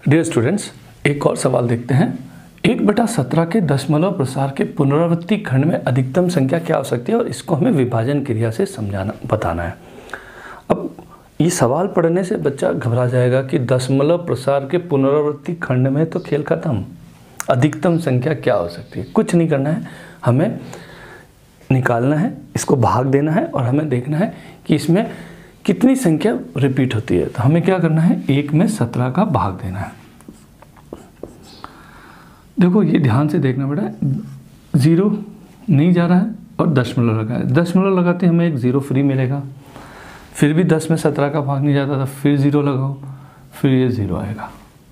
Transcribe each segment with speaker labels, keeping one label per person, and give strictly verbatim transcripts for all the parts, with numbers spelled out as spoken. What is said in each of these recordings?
Speaker 1: Dear students, एक और सवाल देखते हैं। एक बटा सत्रह के दशमलव प्रसार के पुनरावृत्ति खंड में अधिकतम संख्या क्या हो सकती है और इसको हमें विभाजन क्रिया से समझाना बताना है। अब ये सवाल पढ़ने से बच्चा घबरा जाएगा कि दशमलव प्रसार के पुनरावृत्ति खंड में तो खेल खत्म, अधिकतम संख्या क्या हो सकती है। कुछ नहीं करना है, हमें निकालना है, इसको भाग देना है और हमें देखना है कि इसमें कितनी संख्या रिपीट होती है। तो हमें क्या करना है, एक में सत्रह का भाग देना है। देखो ये ध्यान से देखना बेटा, ज़ीरो नहीं जा रहा है और दशमलव लगा है। दशमलव लगाते हमें एक ज़ीरो फ्री मिलेगा, फिर भी दस में सत्रह का भाग नहीं जाता था, फिर ज़ीरो लगाओ, फिर ये ज़ीरो आएगा।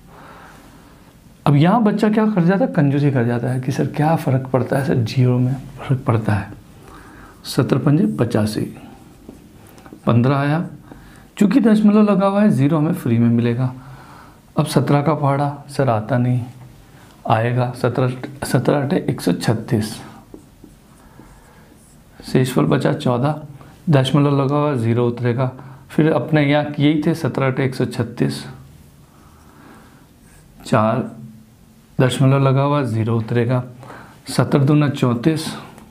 Speaker 1: अब यहाँ बच्चा क्या कर जाता है, कंजूसी कर जाता है कि सर क्या फ़र्क पड़ता है, सर जीरो में फ़र्क पड़ता है। सत्तर पंजे पचासी, पंद्रह आया, चूँकि दशमलव लगा हुआ है ज़ीरो हमें फ्री में मिलेगा। अब सत्रह का पहाड़ा सर आता नहीं, आएगा सत्रह सत्रह अठे एक सौ छत्तीस, शेषफल बचा चौदह, दशमलव लगा हुआ ज़ीरो उतरेगा, फिर अपने यहाँ यही थे सत्रह अठे एक सौ छत्तीस, चार दशमलव लगा हुआ ज़ीरो उतरेगा, सत्तर दूना चौंतीस,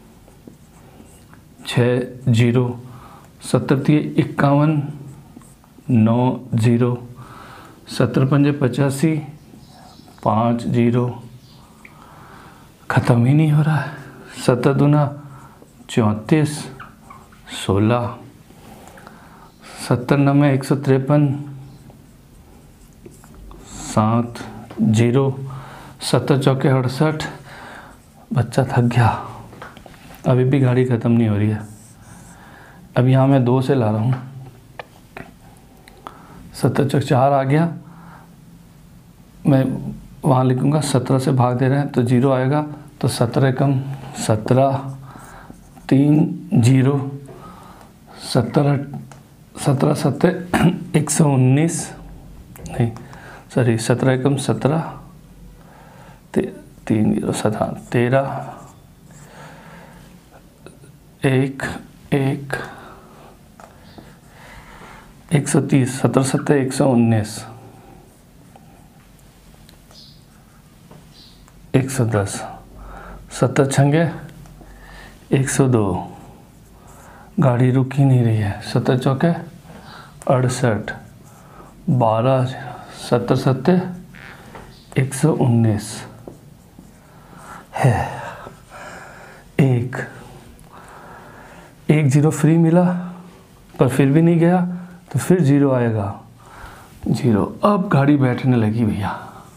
Speaker 1: छः जीरो, सत्तर तीय इक्यावन, नौ जीरो, सत्तर पंजे पचासी, पाँच जीरो, ख़त्म ही नहीं हो रहा है। सत्तर दूना चौंतीस, सोलह, सत्तर नवे एक सौ तिरपन, सात जीरो, सत्तर चौके अड़सठ। बच्चा थक गया, अभी भी गाड़ी ख़त्म नहीं हो रही है। अब यहाँ मैं दो से ला रहा हूँ, सत्तर चौक चार आ गया, मैं वहाँ लिखूँगा सत्रह से भाग दे रहे हैं तो जीरो आएगा, तो सत्रह कम सत्रह, तीन जीरो, सत्तर सत्रह सत्तर एक सौ उन्नीस, नहीं सॉरी सत्रह एकम सत्रह, ते, तीन जीरो सत्रह, तेरह, एक एक एक सौ तीस, सत्तर सत्तर एक सौ उन्नीस, एक सौ दस, सत्तर छंगे एक सौ दो, गाड़ी रुक ही नहीं रही है, सत्तर चौके अड़सठ, बारह, सत्तर सत्तर एक सौ उन्नीस है, एक एक जीरो फ्री मिला पर फिर भी नहीं गया, तो फिर जीरो आएगा, जीरो। अब गाड़ी बैठने लगी भैया,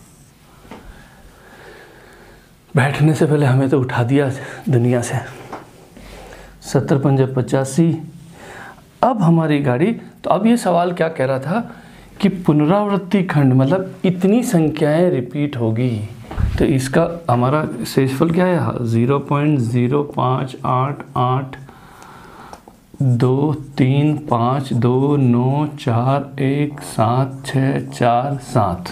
Speaker 1: बैठने से पहले हमें तो उठा दिया दुनिया से। सत्तर पंजे पचासी, अब हमारी गाड़ी, तो अब ये सवाल क्या कह रहा था कि पुनरावृत्ति खंड मतलब इतनी संख्याएं रिपीट होगी, तो इसका हमारा शेषफल क्या है, ज़ीरो पॉइंट ज़ीरो पाँच आठ आठ दो तीन पाँच दो नौ चार एक सात छः चार सात,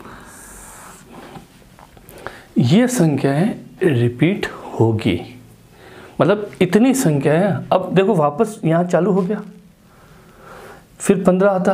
Speaker 1: ये संख्याएं रिपीट होगी, मतलब इतनी संख्याएं। अब देखो वापस यहाँ चालू हो गया, फिर पंद्रह आता,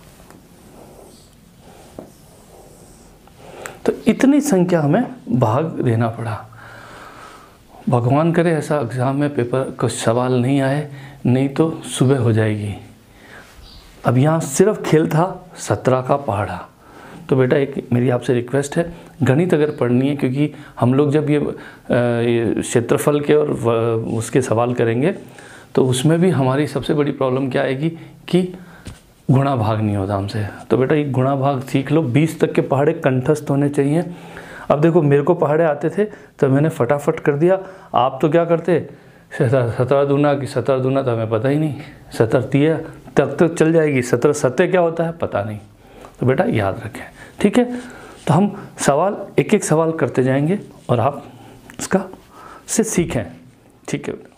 Speaker 1: तो इतनी संख्या हमें भाग देना पड़ा। भगवान करे ऐसा एग्ज़ाम में पेपर कुछ सवाल नहीं आए, नहीं तो सुबह हो जाएगी। अब यहाँ सिर्फ खेल था सत्रह का पहाड़ा। तो बेटा एक मेरी आपसे रिक्वेस्ट है, गणित अगर पढ़नी है, क्योंकि हम लोग जब ये क्षेत्रफल के और उसके सवाल करेंगे तो उसमें भी हमारी सबसे बड़ी प्रॉब्लम क्या आएगी कि गुणा भाग नहीं होता हमसे। तो बेटा ये गुणा भाग सीख लो, बीस तक के पहाड़े कंठस्थ होने चाहिए। अब देखो मेरे को पहाड़े आते थे तो मैंने फटाफट कर दिया, आप तो क्या करते, सत्रह दूना की सत्रह दूना तो हमें पता ही नहीं, सत्तर तीय तक तो चल जाएगी, सत्रह सत्तर क्या होता है पता नहीं। तो बेटा याद रखें, ठीक है। तो हम सवाल एक एक सवाल करते जाएंगे और आप इसका से सीखें, ठीक है।